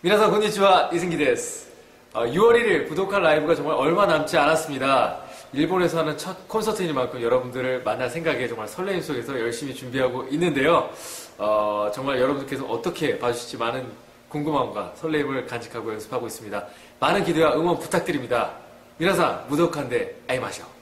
미나상 konnichiwa, 이승기 데스. 6월 1일 부도칸 라이브가 정말 얼마 남지 않았습니다. 일본에서 하는 첫 콘서트이니만큼 여러분들을 만날 생각에 정말 설레임 속에서 열심히 준비하고 있는데요. 정말 여러분들께서 어떻게 봐주실지 많은 궁금함과 설레임을 간직하고 연습하고 있습니다. 많은 기대와 응원 부탁드립니다. 미나상 무도칸 데 아이마쇼.